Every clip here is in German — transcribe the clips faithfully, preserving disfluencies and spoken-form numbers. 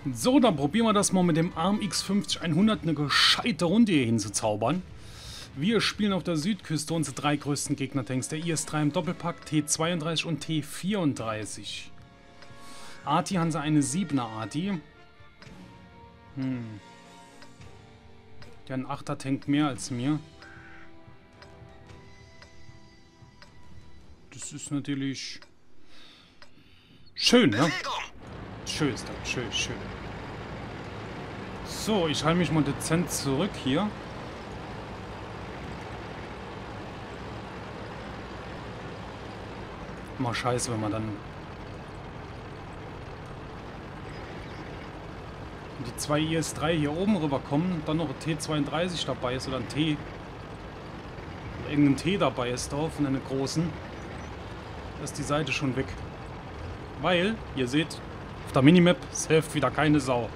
So, dann probieren wir das mal mit dem ARM X fünfzig hundert eine gescheite Runde hier hinzuzaubern. Wir spielen auf der Südküste unsere drei größten Gegnertanks, der I S drei im Doppelpack, T zweiunddreißig und T vierunddreißig. Arti haben sie eine siebener Arti. Hm. Der hat einen achter Tank mehr als mir. Das ist natürlich schön, ne? Schön ist das, schön, schön. So, ich halte mich mal dezent zurück hier. Mal scheiße, wenn man dann die zwei I S drei hier oben rüberkommen, dann noch ein T zweiunddreißig dabei ist oder ein T. Oder irgendein T dabei ist da von einer großen. Da ist die Seite schon weg. Weil, ihr seht, auf der Minimap es hilft wieder keine Sau.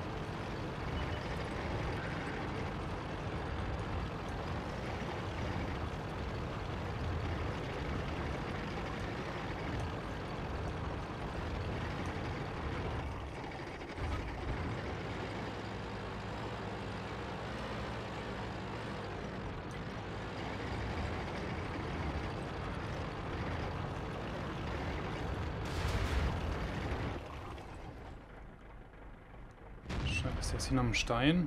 Scheiße, jetzt hin am Stein.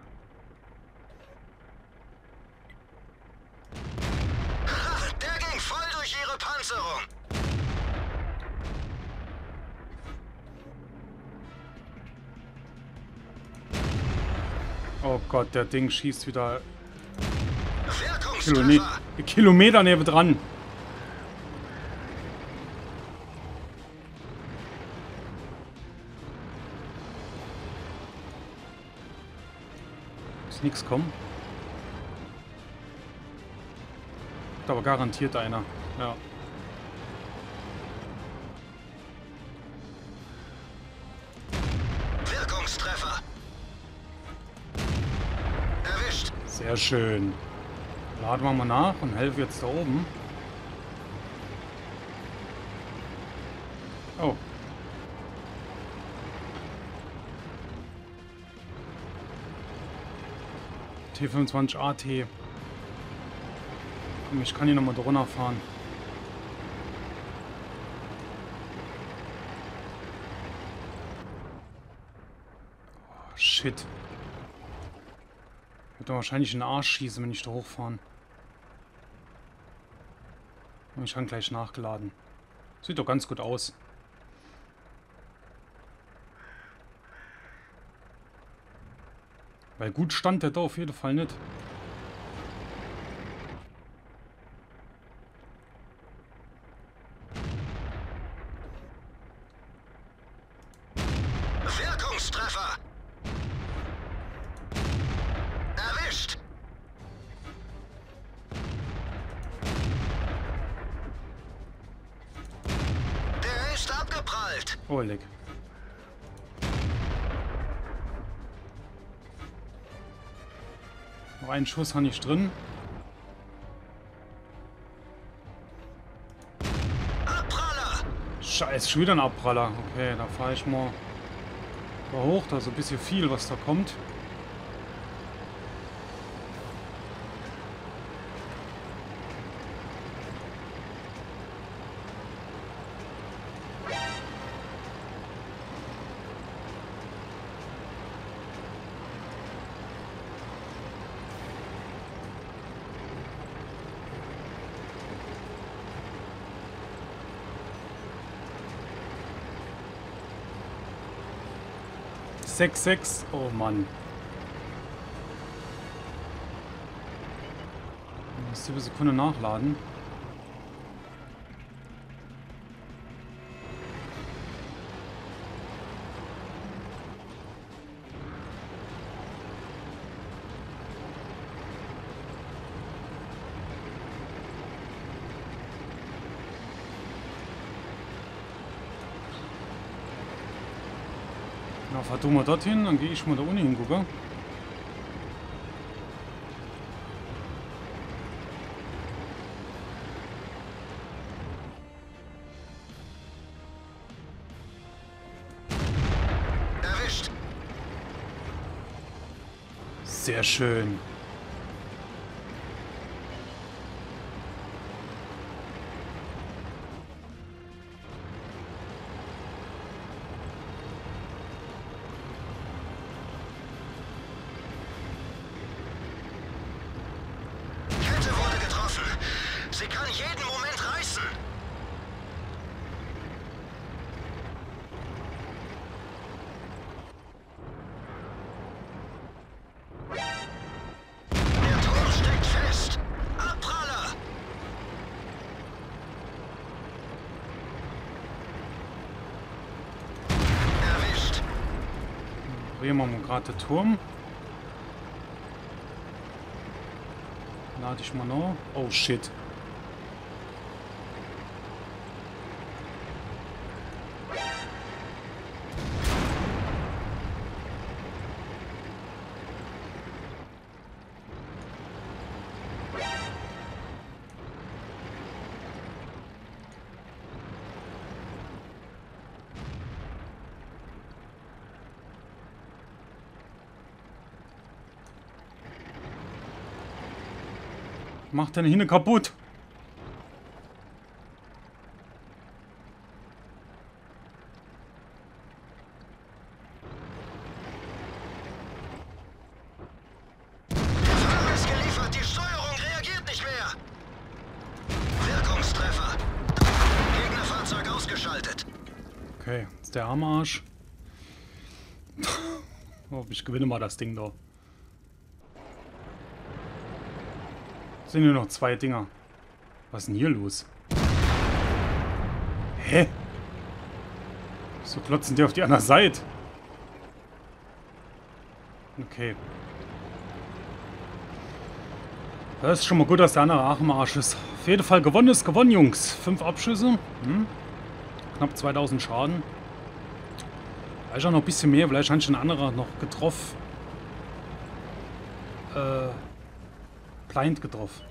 Der ging voll durch ihre Panzerung. Oh Gott, der Ding schießt wieder Wirkungstreffer. Kilome Kilometer neben dran. Ist nichts kommen. Hat aber garantiert einer. Ja. Wirkungstreffer. Erwischt. Sehr schön. Laden wir mal nach und helfen jetzt da oben. Oh. T fünfundzwanzig A T. Komm, ich kann hier nochmal drunter fahren. Oh, shit. Wird doch wahrscheinlich in den Arsch schießen, wenn ich da hochfahren. Und ich habe gleich nachgeladen. Sieht doch ganz gut aus. Weil gut stand der da auf jeden Fall nicht. Wirkungstreffer. Erwischt. Der ist abgeprallt. Oh, leck. Noch einen Schuss habe ich drin. Abpraller. Scheiße, schon wieder ein Abpraller. Okay, da fahre ich mal da hoch. Da ist ein bisschen viel, was da kommt. sechs sechs. Oh Mann. Ich muss sieben Sekunden nachladen. Na, fahr du mal dorthin, dann gehe ich mal da unten hingucken. Erwischt. Sehr schön. Kette wurde getroffen. Sie kann jeden Moment reißen. Der Turm steckt fest. Abpraller! Erwischt. Drehen wir mal gerade den Turm. Lade ich mal noch. Oh shit. Mach deine Hine kaputt. Der Fahrer ist geliefert. Die Steuerung reagiert nicht mehr. Wirkungstreffer. Gegnerfahrzeug ausgeschaltet. Okay, ist der am Arsch. Oh, ich gewinne mal das Ding da. Sind nur noch zwei Dinger. Was ist denn hier los? Hä? So klotzen die auf die andere Seite. Okay. Das ist schon mal gut, dass der andere auch im Arsch ist. Auf jeden Fall gewonnen ist gewonnen, Jungs. Fünf Abschüsse. Hm. Knapp zweitausend Schaden. Vielleicht auch noch ein bisschen mehr. Vielleicht hat schon ein anderer noch getroffen. Äh... Blind getroffen.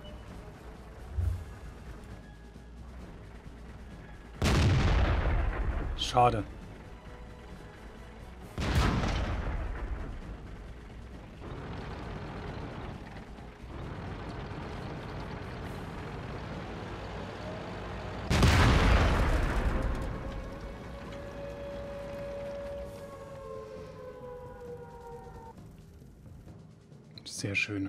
Schade. Sehr schön.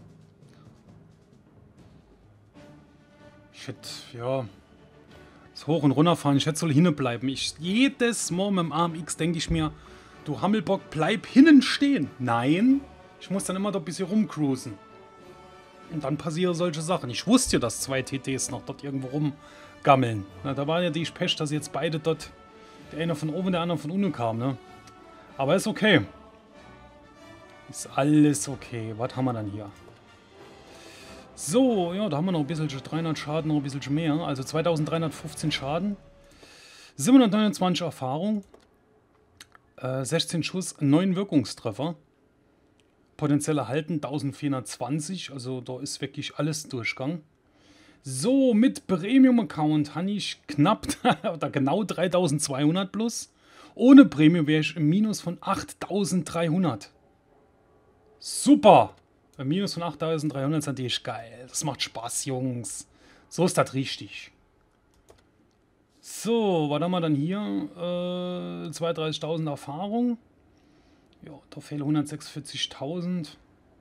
Ich hätte, ja, das Hoch- und Runterfahren, ich hätte soll hinne bleiben. Ich, jedes Mal mit dem A M X denke ich mir, du Hammelbock, bleib hinnen stehen. Nein, ich muss dann immer da ein bisschen rumcruisen. Und dann passieren solche Sachen. Ich wusste ja, dass zwei T Ts noch dort irgendwo rumgammeln. Na, da war ja die Pech, dass jetzt beide dort, der eine von oben, der andere von unten kam, ne? Aber ist okay. Ist alles okay. Was haben wir dann hier? So, ja, da haben wir noch ein bisschen dreihundert Schaden, noch ein bisschen mehr. Also zweitausenddreihundertfünfzehn Schaden. siebenhundertneunundzwanzig Erfahrung. Äh, sechzehn Schuss, neun Wirkungstreffer. Potenziell erhalten eintausendvierhundertzwanzig. Also da ist wirklich alles Durchgang. So, mit Premium-Account habe ich knapp, oder genau dreitausendzweihundert plus. Ohne Premium wäre ich im Minus von achttausenddreihundert. Super! Ein Minus von achttausenddreihundert ist natürlich geil. Das macht Spaß, Jungs. So ist das richtig. So, was haben wir dann hier? Äh, zweiunddreißigtausend Erfahrung. Ja, da fehlen hundertsechsundvierzigtausend.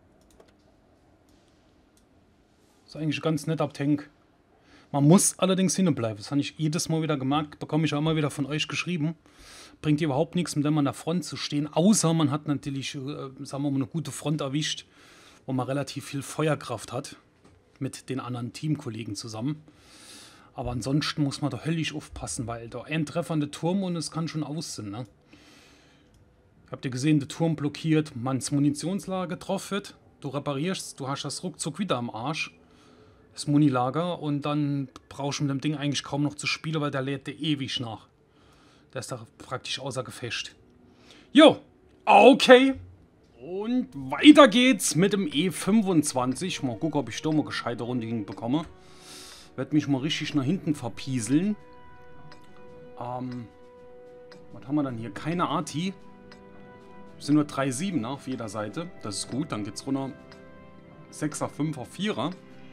Ist eigentlich ganz nett ab Tank. Man muss allerdings hinbleiben. Das habe ich jedes Mal wieder gemerkt. Bekomme ich auch immer wieder von euch geschrieben. Bringt dir überhaupt nichts, mit dem an der Front zu stehen. Außer man hat natürlich, äh, sagen wir mal, eine gute Front erwischt, wo man relativ viel Feuerkraft hat. Mit den anderen Teamkollegen zusammen. Aber ansonsten muss man da höllisch aufpassen, weil da ein Treffer an der Turm und es kann schon aus sein, ne? Habt ihr gesehen, der Turm blockiert, mans Munitionslager getroffen wird. Du reparierst, du hast das ruckzuck wieder am Arsch. Das Munilager und dann brauchst du mit dem Ding eigentlich kaum noch zu spielen, weil der lädt dir ewig nach. Der ist da praktisch außer Gefecht. Jo, okay. Und weiter geht's mit dem E fünfundzwanzig. Mal gucken, ob ich da mal gescheite Runde hinbekomme. Werd mich mal richtig nach hinten verpieseln. Ähm, was haben wir dann hier? Keine Arti. Es sind nur drei Siebener auf jeder Seite. Das ist gut, dann geht's runter. Sechser, Fünfer, Vierer.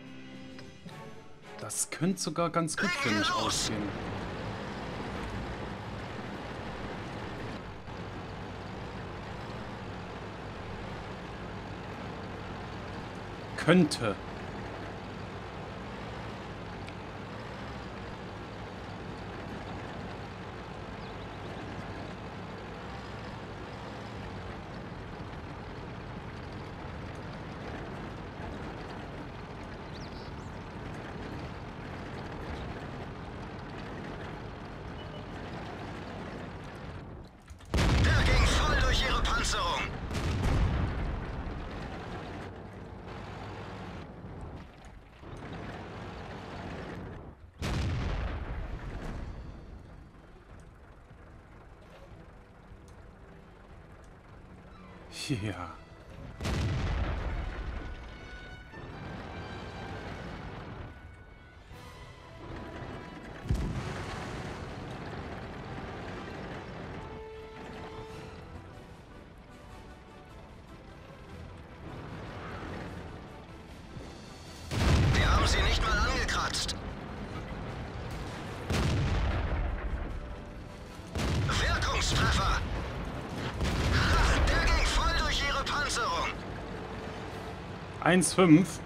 Das könnte sogar ganz gut für mich aussehen. Könnte. Der ging voll durch ihre Panzerung. Ja. Wir haben sie nicht mal angekratzt. Wirkungstreffer. Ha, der ging voll durch ihre Panzerung. eins fünf.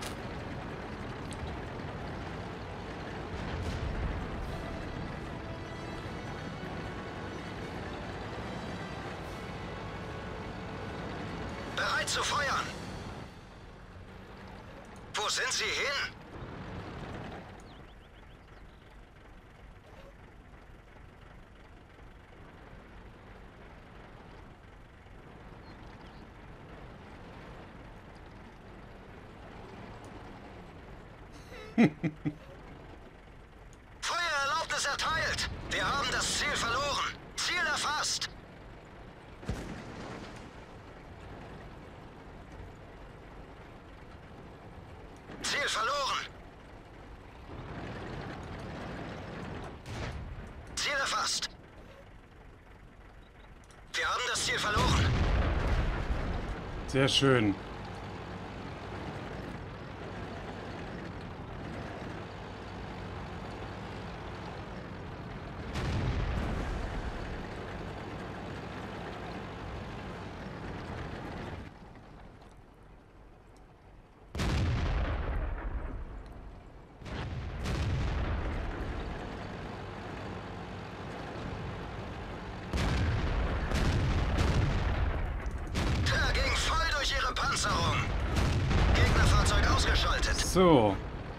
Bereit zu feuern. Wo sind sie hin? Feuererlaubnis erteilt. Wir haben das Ziel verloren. Ziel erfasst. Ziel verloren. Ziel erfasst. Wir haben das Ziel verloren. Sehr schön. Der ging voll durch ihre Panzerung. Gegnerfahrzeug ausgeschaltet. So.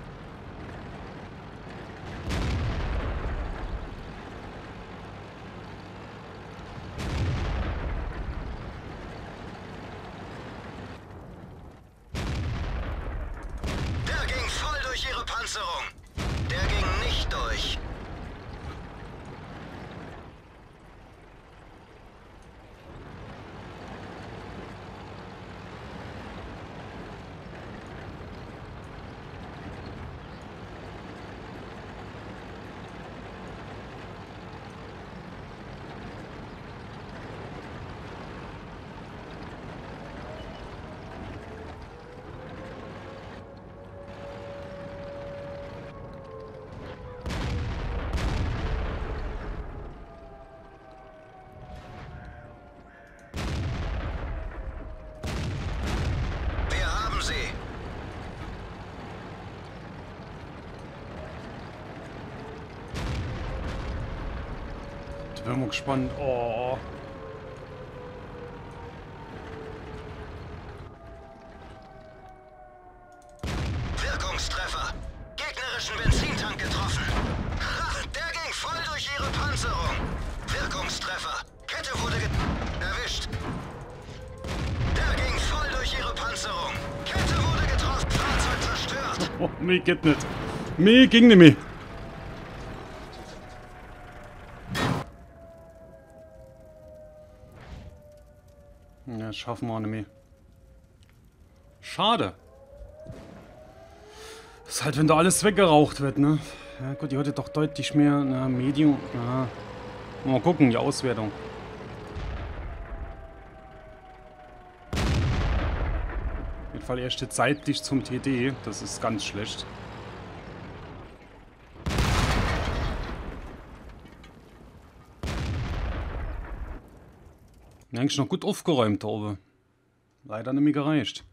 Der ging voll durch ihre Panzerung. Der ging nicht durch. Wir haben sie. Ich bin mal gespannt. Oh. Wirkungstreffer. Gegnerischen Benzintank getroffen. Ha, der ging voll durch ihre Panzerung. Wirkungstreffer. Kette wurde ge erwischt. Der ging voll durch ihre Panzerung. Kette wurde getroffen. Fahrzeug zerstört. Oh, mir geht nicht. Mir ging nicht mehr. Ja, schaffen wir auch nicht mehr. Schade. Ist halt, wenn da alles weggeraucht wird, ne? Ja gut, die hatte doch deutlich mehr, na, Medium. Ja. Mal gucken, die Auswertung. Auf jeden Fall er steht seitlich zum T D. Das ist ganz schlecht. Eigentlich noch gut aufgeräumt da oben. Leider nicht mehr gereicht.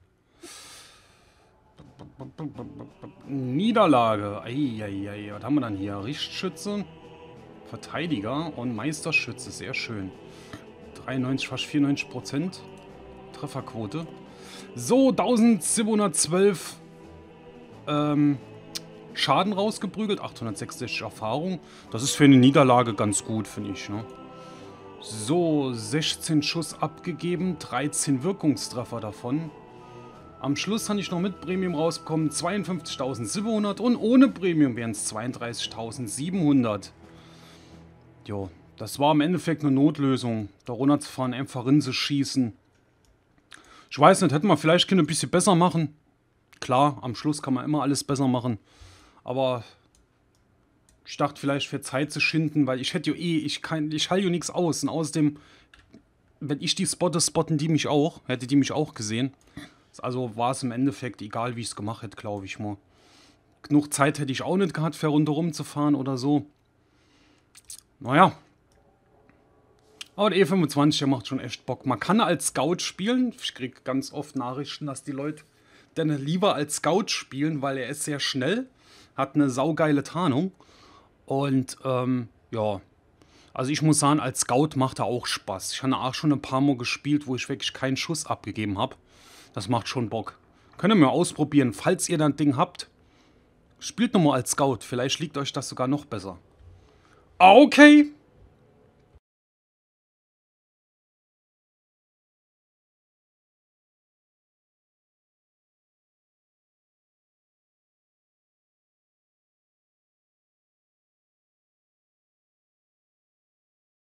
Niederlage. Eieiei. Was haben wir dann hier? Richtschütze, Verteidiger und Meisterschütze. Sehr schön. dreiundneunzig, fast vierundneunzig Prozent Trefferquote. So, eintausendsiebenhundertzwölf ähm, Schaden rausgeprügelt. achthundertsechsundsechzig Erfahrung. Das ist für eine Niederlage ganz gut, finde ich, ne? So, sechzehn Schuss abgegeben, dreizehn Wirkungstreffer davon. Am Schluss habe ich noch mit Premium rausbekommen, zweiundfünfzigtausendsiebenhundert und ohne Premium wären es zweiunddreißigtausendsiebenhundert. Jo, das war im Endeffekt eine Notlösung, da runterzufahren, einfach in sie schießen. Ich weiß nicht, hätte man vielleicht ein bisschen besser machen. Klar, am Schluss kann man immer alles besser machen, aber ich dachte vielleicht für Zeit zu schinden, weil ich hätte ja eh, ich kann, ich halte ja nichts aus. Und außerdem, wenn ich die spotte, spotten die mich auch. Hätte die mich auch gesehen. Also war es im Endeffekt egal, wie ich es gemacht hätte, glaube ich mal. Genug Zeit hätte ich auch nicht gehabt, für rundherum zu fahren oder so. Naja. Aber der E fünfundzwanzig, der macht schon echt Bock. Man kann als Scout spielen. Ich kriege ganz oft Nachrichten, dass die Leute dann lieber als Scout spielen, weil er ist sehr schnell. Hat eine saugeile Tarnung. Und, ähm, ja, also ich muss sagen, als Scout macht er auch Spaß. Ich habe auch schon ein paar Mal gespielt, wo ich wirklich keinen Schuss abgegeben habe. Das macht schon Bock. Könnt ihr mal ausprobieren, falls ihr dann Ding habt. Spielt nochmal als Scout, vielleicht liegt euch das sogar noch besser. Okay.